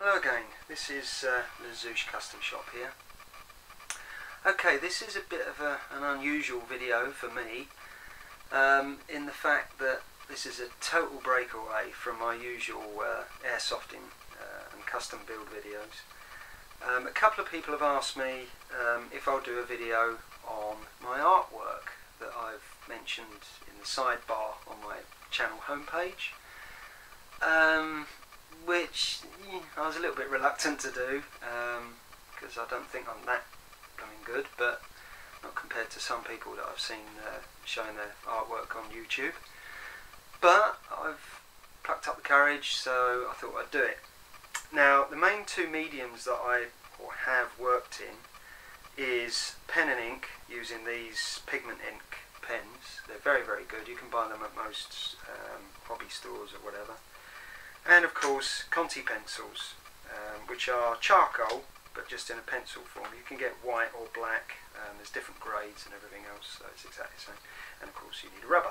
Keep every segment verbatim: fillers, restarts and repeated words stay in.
Hello again, this is uh, the Zoosh Custom Shop here. Okay, this is a bit of a, an unusual video for me um, in the fact that this is a total breakaway from my usual uh, airsofting uh, and custom build videos. Um, a couple of people have asked me um, if I'll do a video on my artwork that I've mentioned in the sidebar on my channel homepage. Um, which yeah, I was a little bit reluctant to do because um, I don't think I'm that blooming good, but not compared to some people that I've seen uh, showing their artwork on YouTube. But I've plucked up the courage, so I thought I'd do it. Now, the main two mediums that I or have worked in is pen and ink, using these pigment ink pens. They're very very good. You can buy them at most um, hobby stores or whatever. And of course Conti pencils, um, which are charcoal but just in a pencil form. You can get white or black, um, there's different grades and everything else, so it's exactly the same. And of course you need a rubber.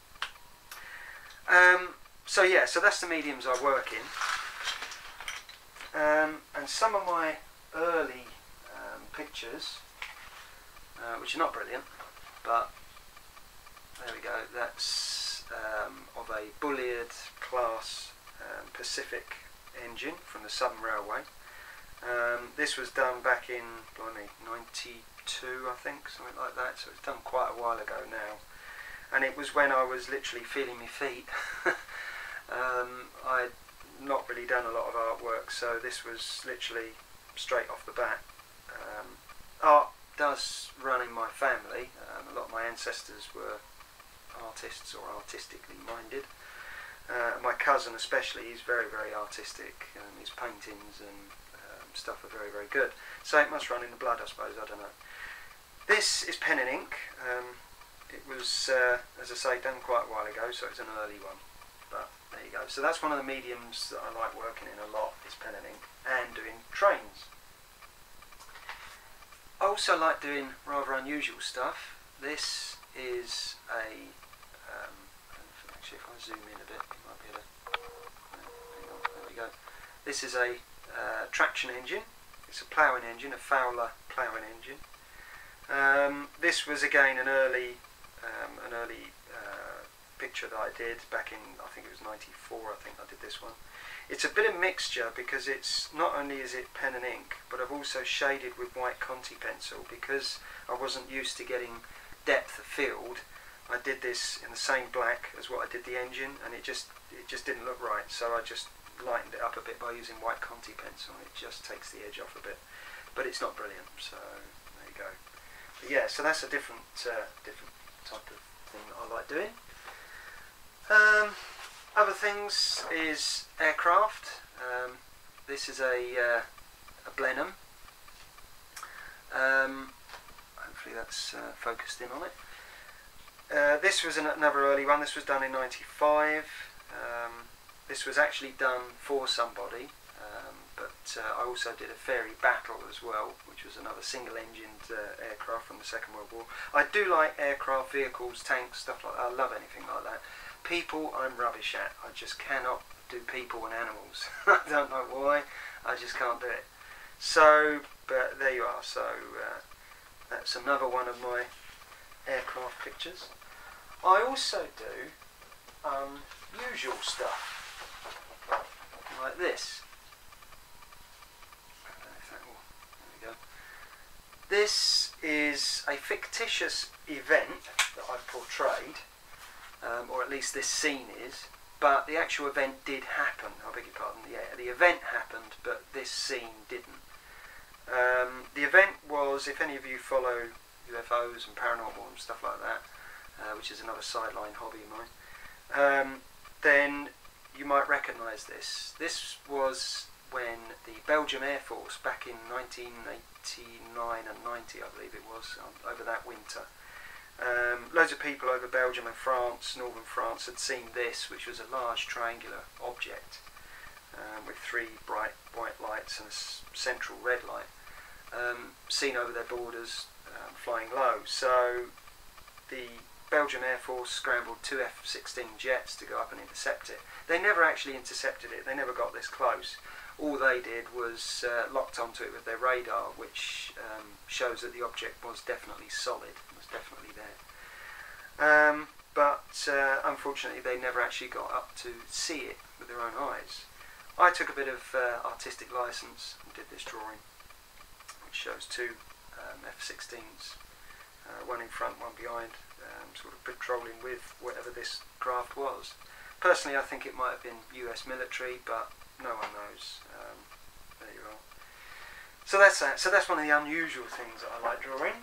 Um, so yeah, so that's the mediums I work in. Um, and some of my early um, pictures, uh, which are not brilliant, but there we go, that's um, of a Bulliard class Um, Pacific engine from the Southern Railway. Um, this was done back in, blimey, ninety-two I think, something like that, so it's done quite a while ago now. And it was when I was literally feeling my feet. um, I'd not really done a lot of artwork, so this was literally straight off the bat. Um, art does run in my family. Um, a lot of my ancestors were artists or artistically minded. Uh, my cousin especially, he's very very artistic, and his paintings and um, stuff are very very good, so it must run in the blood I suppose, I don't know. This is pen and ink. Um, it was uh, as I say done quite a while ago, so it's an early one, but there you go. So that's one of the mediums that I like working in a lot, is pen and ink, and doing trains. I also like doing rather unusual stuff. This is a um, actually if I zoom in a bit you might be able to, hang on, there we go. This is a uh, traction engine. It's a ploughing engine, a Fowler ploughing engine. Um, this was again an early um, an early uh, picture that I did back in, I think it was ninety-four I think I did this one. It's a bit of mixture because it's not only is it pen and ink, but I've also shaded with white Conti pencil because I wasn't used to getting depth of field. I did this in the same black as what I did the engine, and it just it just didn't look right, so I just lightened it up a bit by using white Conti pencil, and it just takes the edge off a bit, but it's not brilliant, so there you go. But yeah, so that's a different uh, different type of thing that I like doing. Um, other things is aircraft. Um, this is a, uh, a Blenheim. Um, hopefully that's uh, focused in on it. Uh, this was an, another early one. This was done in ninety-five. Um, this was actually done for somebody, um, but uh, I also did a ferry battle as well, which was another single-engined uh, aircraft from the Second World War. I do like aircraft, vehicles, tanks, stuff like that. I love anything like that. People, I'm rubbish at. I just cannot do people and animals. I don't know why. I just can't do it. So, but there you are. So uh, that's another one of my aircraft pictures. I also do unusual stuff, like this. I don't know if that will, there we go. This is a fictitious event that I've portrayed, um, or at least this scene is, but the actual event did happen. I beg your pardon, yeah, the event happened, but this scene didn't. Um, the event was, if any of you follow U F Os and paranormal and stuff like that, uh, which is another sideline hobby of mine, um, then you might recognise this. This was when the Belgian Air Force, back in nineteen eighty-nine and ninety I believe it was, um, over that winter, um, loads of people over Belgium and France, northern France, had seen this, which was a large triangular object um, with three bright white lights and a s central red light, um, seen over their borders, um, flying low. So the Belgian Air Force scrambled two F sixteen jets to go up and intercept it. They never actually intercepted it, they never got this close. All they did was uh, locked onto it with their radar, which um, shows that the object was definitely solid, was definitely there. Um, but uh, unfortunately they never actually got up to see it with their own eyes. I took a bit of uh, artistic license and did this drawing, which shows two um, F sixteens, uh, one in front, one behind, um, sort of patrolling with whatever this craft was. Personally, I think it might have been U S military, but no one knows. Um, there you are. So that's that. So that's one of the unusual things that I like drawing.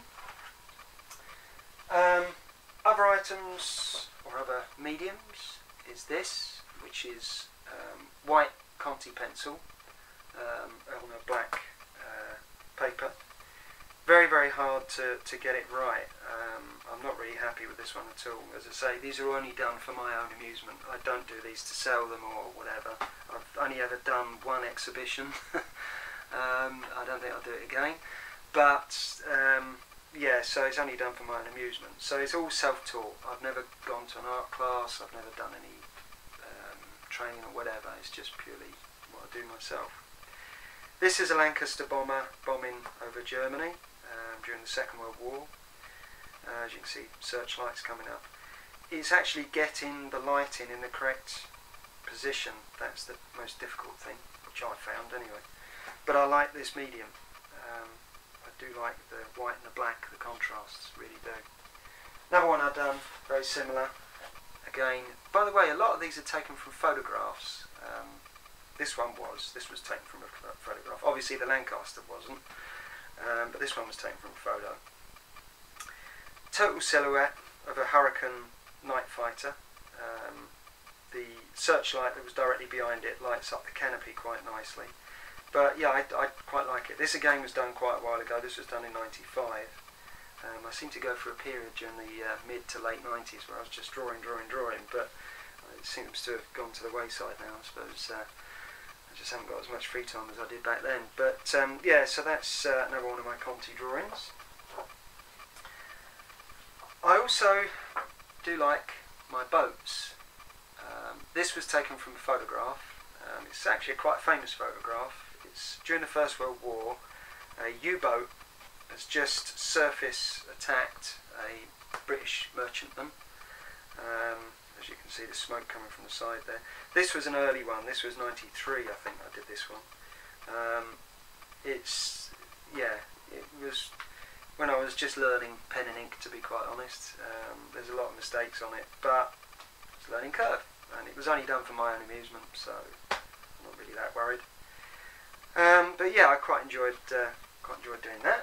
Um, other items or other mediums is this, which is um, white Conti pencil um, on a black uh, paper. Very, very hard to, to get it right. Um, I'm not really happy with this one at all. As I say, these are only done for my own amusement. I don't do these to sell them or whatever. I've only ever done one exhibition. um, I don't think I'll do it again. But um, yeah, so it's only done for my own amusement. So it's all self-taught. I've never gone to an art class. I've never done any um, training or whatever. It's just purely what I do myself. This is a Lancaster bomber bombing over Germany um, during the Second World War. Uh, as you can see, searchlights coming up. It's actually getting the lighting in the correct position. That's the most difficult thing, which I found anyway. But I like this medium. Um, I do like the white and the black, the contrasts, really do. Another one I've done, very similar. Again, by the way, a lot of these are taken from photographs. Um, this one was. This was taken from a photograph. Obviously the Lancaster wasn't, um, but this one was taken from a photo. Total silhouette of a Hurricane night fighter. Um, the searchlight that was directly behind it lights up the canopy quite nicely. But yeah, I, I quite like it. This again was done quite a while ago. This was done in ninety-five. Um, I seem to go through a period during the uh, mid to late nineties where I was just drawing, drawing, drawing, but it seems to have gone to the wayside now, I suppose. Uh, I just haven't got as much free time as I did back then. But um, yeah, so that's uh, another one of my Conti drawings. I also do like my boats. Um, this was taken from a photograph. Um, it's actually a quite famous photograph. It's during the First World War. A U-boat has just surface attacked a British merchantman. Um, as you can see, the smoke coming from the side there. This was an early one. This was ninety-three, I think I did this one. Um, it's, yeah, it was when I was just learning pen and ink, to be quite honest. Um, there's a lot of mistakes on it, but it's a learning curve, and it was only done for my own amusement, so I'm not really that worried. Um, but yeah, I quite enjoyed uh, quite enjoyed doing that.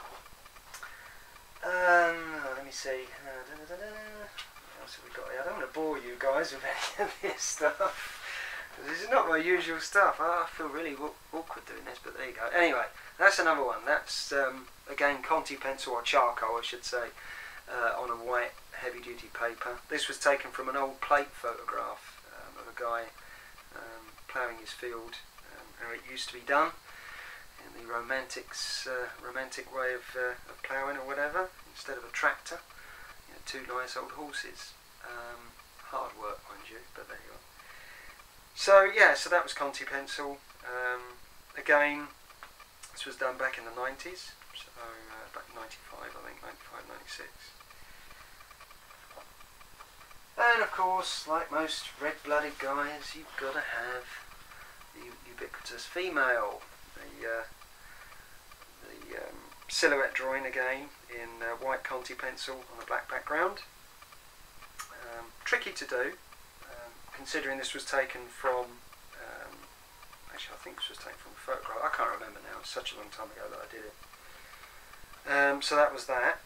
Um, let me see. Uh, da, da, da, da. What else have we got here? I don't want to bore you guys with any of this stuff. This is not my usual stuff. Oh, I feel really awkward doing this, but there you go. Anyway, that's another one. That's um, again Conti pencil, or charcoal, I should say, uh, on a white heavy-duty paper. This was taken from an old plate photograph um, of a guy um, ploughing his field, um, how it used to be done in the romantics, uh, romantic way of, uh, of ploughing or whatever, instead of a tractor. You know, two nice old horses. Um, hard work, mind you, but there you are. So yeah, so that was Conti pencil. Um, again, this was done back in the nineties, so uh, back in ninety-five, I think, ninety-five, ninety-six. And of course, like most red-blooded guys, you've got to have the ubiquitous female. The, uh, the um, silhouette drawing again in uh, white Conti pencil on a black background. Um, tricky to do. Considering this was taken from, um, actually I think this was taken from a photograph, I can't remember now, it's such a long time ago that I did it. Um, so that was that.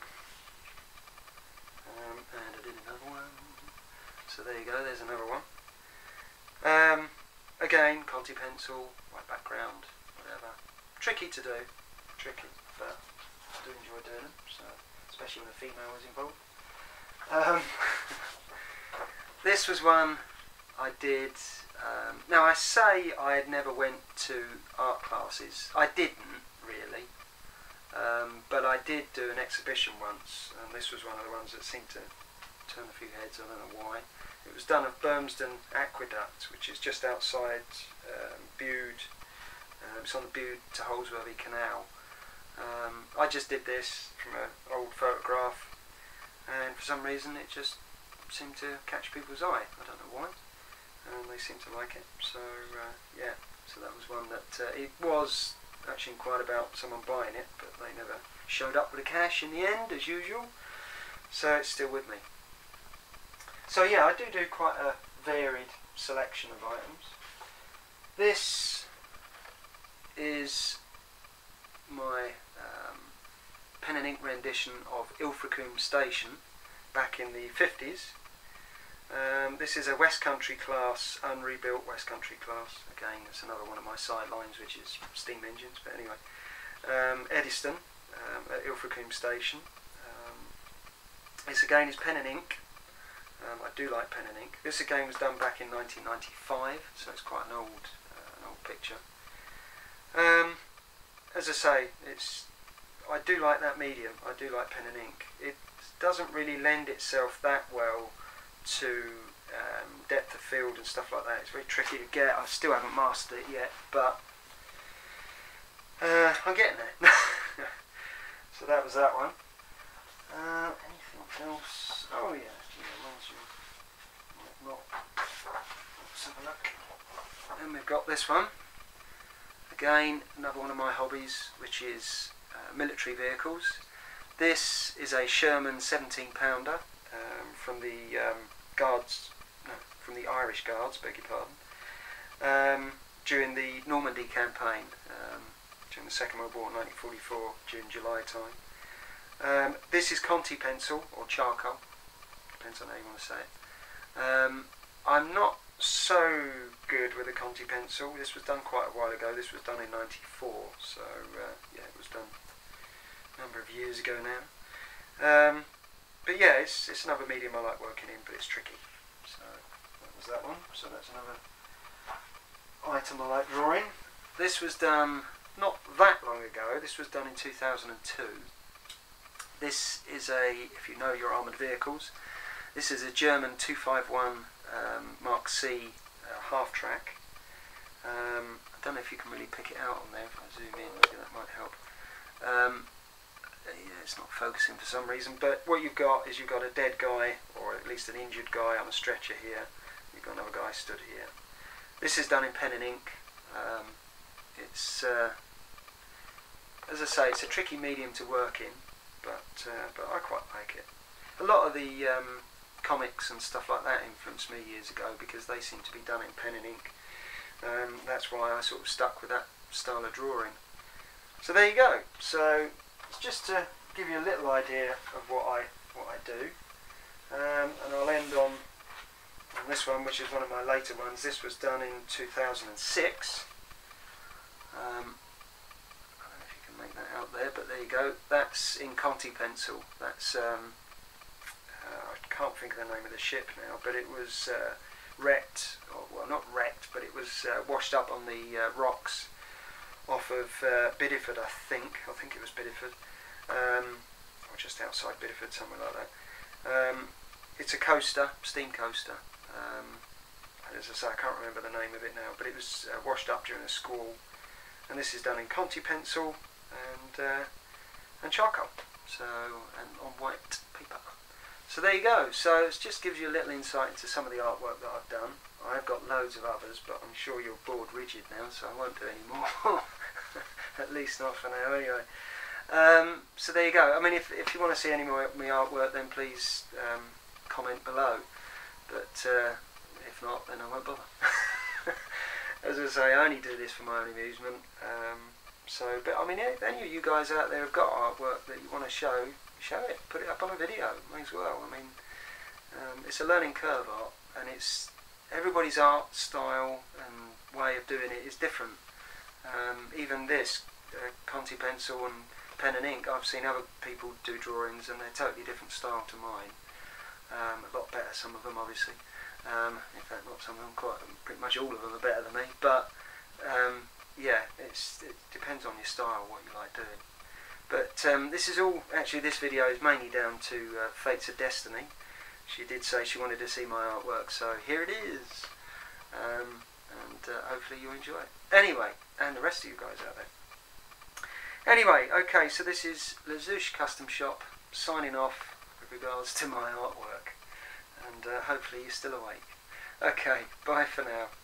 Um, and I did another one. So there you go, there's another one. Um, again, Conti pencil, white background, whatever. Tricky to do, tricky, but I do enjoy doing them, so, especially when a female is involved. Um, this was one I did, um, now I say I had never went to art classes. I didn't really, um, but I did do an exhibition once, and this was one of the ones that seemed to turn a few heads, I don't know why. It was done at Bermsden Aqueduct, which is just outside um, Bude. Um, it's on the Bude to Holsworthy Canal. Um, I just did this from an old photograph, and for some reason it just seemed to catch people's eye. I don't know why, and they seem to like it. So uh, yeah, so that was one that uh, it was actually inquired about someone buying it, but they never showed up with the cash in the end, as usual. So it's still with me. So yeah, I do do quite a varied selection of items. This is my um, pen and ink rendition of Ilfracombe Station back in the fifties. Um, this is a West Country class, unrebuilt West Country class. Again, it's another one of my sidelines, which is steam engines, but anyway. Um, Eddystone um, at Ilfracombe Station. Um, this again is pen and ink. Um, I do like pen and ink. This again was done back in nineteen ninety-five, so it's quite an old, uh, an old picture. Um, as I say, it's I do like that medium. I do like pen and ink. It doesn't really lend itself that well to um, depth of field and stuff like that. It's very tricky to get. I still haven't mastered it yet, but uh, I'm getting there. So that was that one. Uh, anything else? Oh yeah, yeah, once you not, let's have a look. Then we've got this one. Again, another one of my hobbies, which is uh, military vehicles. This is a Sherman seventeen pounder um, from the um, Guards, no, from the Irish Guards, beg your pardon, um, during the Normandy campaign, um, during the Second World War, nineteen forty-four, June, July time. Um, this is Conti pencil, or charcoal, depends on how you want to say it. Um, I'm not so good with a Conti pencil. This was done quite a while ago. This was done in ninety-four, so uh, yeah, it was done a number of years ago now. Um, but yeah, it's, it's another medium I like working in, but it's tricky. So that was that one. So that's another item I like drawing. This was done not that long ago. This was done in two thousand two. This is a, if you know your armoured vehicles, this is a German two fifty-one um, Mark C uh, half track. Um, I don't know if you can really pick it out on there. If I zoom in, maybe that might help. Um, yeah, it's not focusing for some reason, but what you've got is you've got a dead guy, or at least an injured guy on a stretcher here. You've got another guy stood here. This is done in pen and ink. Um, it's, uh, as I say, it's a tricky medium to work in, but uh, but I quite like it. A lot of the um, comics and stuff like that influenced me years ago because they seem to be done in pen and ink. Um, that's why I sort of stuck with that style of drawing. So there you go. So it's just to give you a little idea of what I what I do, um, and I'll end on, on this one, which is one of my later ones. This was done in two thousand six. Um, I don't know if you can make that out there, but there you go. That's in Conti pencil. That's um, uh, I can't think of the name of the ship now, but it was uh, wrecked, or, well, not wrecked, but it was uh, washed up on the uh, rocks off of uh, Bideford, I think. I think it was Bideford, um, or just outside Bideford, somewhere like that. Um, it's a coaster, steam coaster. Um, as I say, I can't remember the name of it now, but it was uh, washed up during a squall. And this is done in Conti pencil and uh, and charcoal, so and on white paper. So there you go. So it just gives you a little insight into some of the artwork that I've done. I've got loads of others, but I'm sure you're bored rigid now, so I won't do any more. At least not for now, anyway. Um, so there you go. I mean, if if you want to see any more of my artwork, then please um, comment below. But uh, if not, then I won't bother. As I say, I only do this for my own amusement. Um, so, but I mean, if any of you guys out there have got artwork that you want to show, show it. Put it up on a video. May as well. I mean, um, it's a learning curve, art, and it's everybody's art style and way of doing it is different. Um, even this uh, Conti pencil and pen and ink, I've seen other people do drawings, and they're totally different style to mine. Um, a lot better, some of them, obviously. Um, in fact, not some of them, quite pretty much all of them are better than me. But um, yeah, it's, it depends on your style, what you like doing. But um, this is all, actually this video is mainly down to uh, Fates of Destiny. she did say she wanted to see my artwork, so here it is. Um, and uh, hopefully you enjoy it. Anyway, and the rest of you guys out there. Anyway, okay, so this is Lazouche Custom Shop signing off with regards to my artwork, and uh, hopefully you're still awake. Okay, bye for now.